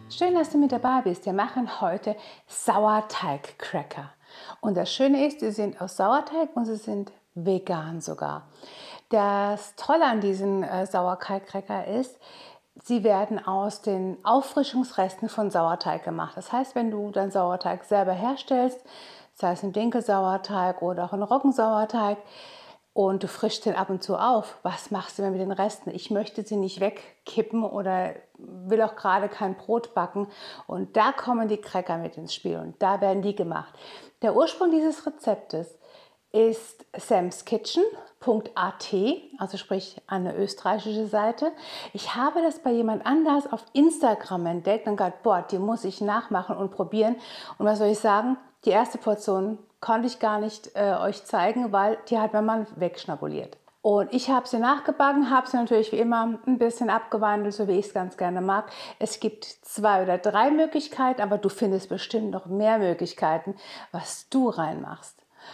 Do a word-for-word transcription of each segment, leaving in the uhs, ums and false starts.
Schön, dass du mit dabei bist. Wir machen heute Sauerteig-Cracker. Und das Schöne ist, sie sind aus Sauerteig und sie sind vegan sogar. Das Tolle an diesen äh, Sauerteig-Cracker ist, sie werden aus den Auffrischungsresten von Sauerteig gemacht. Das heißt, wenn du deinen Sauerteig selber herstellst, sei es ein Dinkelsauerteig oder auch ein Roggensauerteig, und du frischst den ab und zu auf, was machst du denn mit den Resten? Ich möchte sie nicht wegkippen oder will auch gerade kein Brot backen. Und da kommen die Cracker mit ins Spiel und da werden die gemacht. Der Ursprung dieses Rezeptes ist samskitchen punkt a t, also sprich eine österreichische Seite. Ich habe das bei jemand anders auf Instagram entdeckt und gedacht, boah, die muss ich nachmachen und probieren. Und was soll ich sagen? Die erste Portion konnte ich gar nicht äh, euch zeigen, weil die hat mein Mann wegschnabuliert. Und ich habe sie nachgebacken, habe sie natürlich wie immer ein bisschen abgewandelt, so wie ich es ganz gerne mag. Es gibt zwei oder drei Möglichkeiten, aber du findest bestimmt noch mehr Möglichkeiten, was du reinmachst.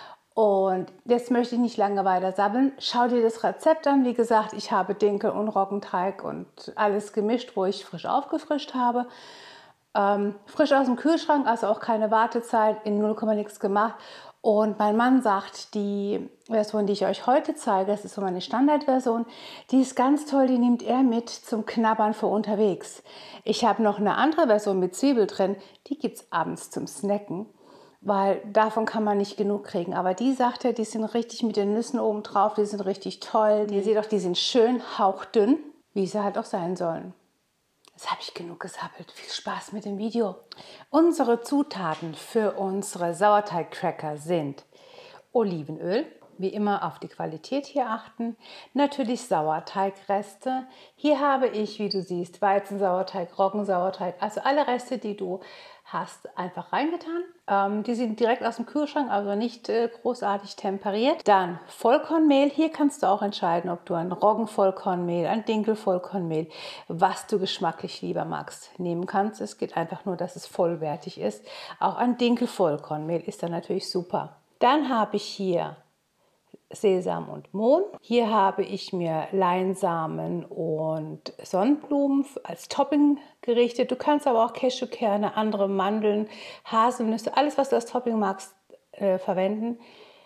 Und jetzt möchte ich nicht lange weiter sabbeln. Schau dir das Rezept an. Wie gesagt, ich habe Dinkel und Roggenteig und alles gemischt, wo ich frisch aufgefrischt habe. Ähm, frisch aus dem Kühlschrank, also auch keine Wartezeit, in null Komma nichts gemacht. Und mein Mann sagt, die Version, die ich euch heute zeige, das ist so meine Standardversion, die ist ganz toll, die nimmt er mit zum Knabbern für unterwegs. Ich habe noch eine andere Version mit Zwiebel drin, die gibt es abends zum Snacken, weil davon kann man nicht genug kriegen. Aber die sagt er, die sind richtig mit den Nüssen oben drauf, die sind richtig toll. Ihr seht auch, die sind schön hauchdünn, wie sie halt auch sein sollen. Jetzt habe ich genug gesabbelt. Viel Spaß mit dem Video. Unsere Zutaten für unsere Sauerteig-Cracker sind Olivenöl, wie immer auf die Qualität hier achten, natürlich Sauerteigreste. Hier habe ich, wie du siehst, Weizensauerteig, Roggensauerteig, also alle Reste, die du hast, einfach reingetan. Ähm, die sind direkt aus dem Kühlschrank, also nicht äh, großartig temperiert. Dann Vollkornmehl. Hier kannst du auch entscheiden, ob du ein Roggenvollkornmehl, ein Dinkelvollkornmehl, was du geschmacklich lieber magst, nehmen kannst. Es geht einfach nur, dass es vollwertig ist. Auch ein Dinkelvollkornmehl ist dann natürlich super. Dann habe ich hier Sesam und Mohn. Hier habe ich mir Leinsamen und Sonnenblumen als Topping gerichtet. Du kannst aber auch Cashewkerne, andere Mandeln, Haselnüsse, alles was du als Topping magst, äh, verwenden.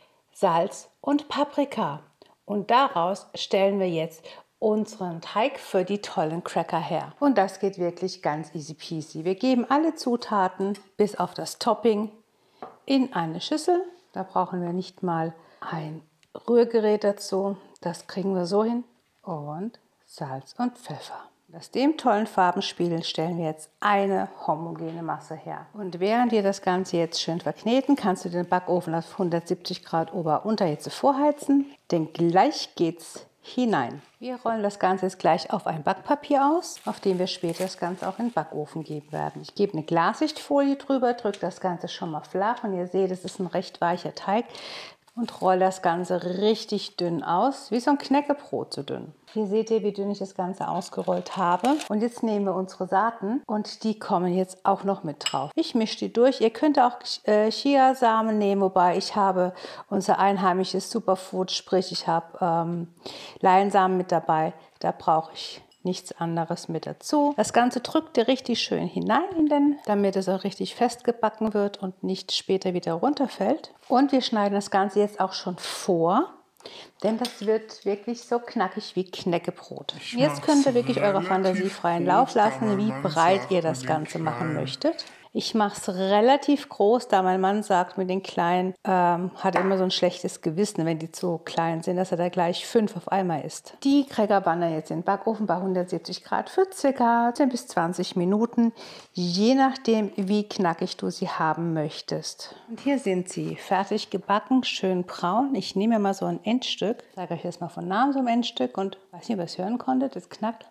Salz und Paprika. Und daraus stellen wir jetzt unseren Teig für die tollen Cracker her. Und das geht wirklich ganz easy peasy. Wir geben alle Zutaten bis auf das Topping in eine Schüssel. Da brauchen wir nicht mal ein Rührgerät dazu, das kriegen wir so hin, und Salz und Pfeffer. Aus dem tollen Farbenspiel stellen wir jetzt eine homogene Masse her. Und während wir das Ganze jetzt schön verkneten, kannst du den Backofen auf hundertsiebzig Grad Ober-Unterhitze vorheizen, denn gleich geht's hinein. Wir rollen das Ganze jetzt gleich auf ein Backpapier aus, auf dem wir später das Ganze auch in den Backofen geben werden. Ich gebe eine Glassichtfolie drüber, drücke das Ganze schon mal flach und ihr seht, es ist ein recht weicher Teig. Und rolle das Ganze richtig dünn aus, wie so ein Knäckebrot so dünn. Hier seht ihr, wie dünn ich das Ganze ausgerollt habe. Und jetzt nehmen wir unsere Saaten und die kommen jetzt auch noch mit drauf. Ich mische die durch. Ihr könnt auch äh, Chiasamen nehmen, wobei ich habe unser einheimisches Superfood, sprich ich habe ähm, Leinsamen mit dabei. Da brauche ich nichts anderes mit dazu. Das Ganze drückt ihr richtig schön hinein, in den, damit es auch richtig festgebacken wird und nicht später wieder runterfällt. Und wir schneiden das Ganze jetzt auch schon vor, denn das wird wirklich so knackig wie Knäckebrot. Jetzt könnt ihr wirklich eurer Fantasie freien Lauf lassen, wie breit ihr das Ganze machen möchtet. Ich mache es relativ groß, da mein Mann sagt, mit den Kleinen ähm, hat er immer so ein schlechtes Gewissen, wenn die zu klein sind, dass er da gleich fünf auf einmal isst. Die Cracker wandern jetzt in den Backofen bei hundertsiebzig Grad für ca. zehn bis zwanzig Minuten, je nachdem, wie knackig du sie haben möchtest. Und hier sind sie fertig gebacken, schön braun. Ich nehme mir mal so ein Endstück, ich zeige euch jetzt mal von Namen so ein Endstück und weiß nicht, ob ihr es hören konntet, es knackt.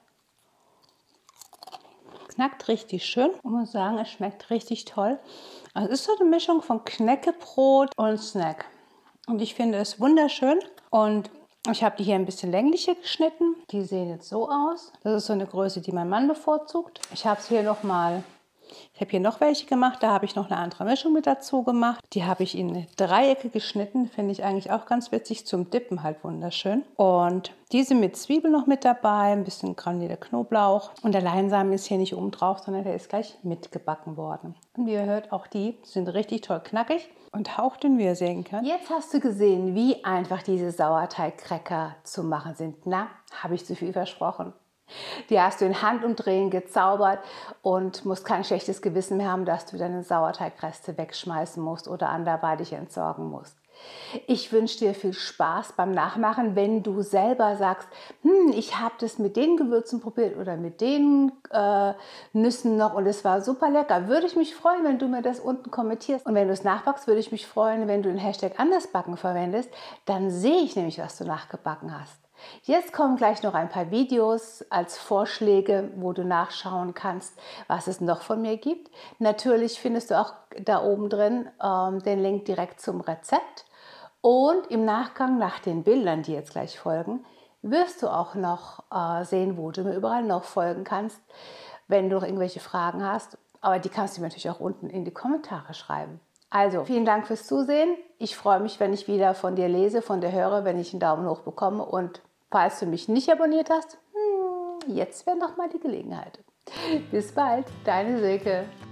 Knackt richtig schön und muss sagen, es schmeckt richtig toll. Also es ist so eine Mischung von Knäckebrot und Snack. Und ich finde es wunderschön. Und ich habe die hier ein bisschen länglicher geschnitten. Die sehen jetzt so aus. Das ist so eine Größe, die mein Mann bevorzugt. Ich habe es hier nochmal Ich habe hier noch welche gemacht, da habe ich noch eine andere Mischung mit dazu gemacht. Die habe ich in Dreiecke geschnitten, finde ich eigentlich auch ganz witzig, zum Dippen halt wunderschön. Und diese mit Zwiebel noch mit dabei, ein bisschen granulierter Knoblauch. Und der Leinsamen ist hier nicht oben drauf, sondern der ist gleich mitgebacken worden. Und wie ihr hört, auch die sind richtig toll knackig und hauchdünn, wie ihr sehen könnt. Jetzt hast du gesehen, wie einfach diese Sauerteig-Cracker zu machen sind. Na, habe ich zu viel versprochen? Die hast du in Handumdrehen gezaubert und musst kein schlechtes Gewissen mehr haben, dass du deine Sauerteigreste wegschmeißen musst oder anderweitig entsorgen musst. Ich wünsche dir viel Spaß beim Nachmachen, wenn du selber sagst, hm, ich habe das mit den Gewürzen probiert oder mit den äh, Nüssen noch und es war super lecker. Würde ich mich freuen, wenn du mir das unten kommentierst. Und wenn du es nachbackst, würde ich mich freuen, wenn du den Hashtag Andersbacken verwendest. Dann sehe ich nämlich, was du nachgebacken hast. Jetzt kommen gleich noch ein paar Videos als Vorschläge, wo du nachschauen kannst, was es noch von mir gibt. Natürlich findest du auch da oben drin ähm, den Link direkt zum Rezept. Und im Nachgang nach den Bildern, die jetzt gleich folgen, wirst du auch noch äh, sehen, wo du mir überall noch folgen kannst, wenn du noch irgendwelche Fragen hast. Aber die kannst du mir natürlich auch unten in die Kommentare schreiben. Also, vielen Dank fürs Zusehen. Ich freue mich, wenn ich wieder von dir lese, von dir höre, wenn ich einen Daumen hoch bekomme. Und falls du mich nicht abonniert hast, hm, jetzt wäre noch mal die Gelegenheit. Bis bald, deine Silke.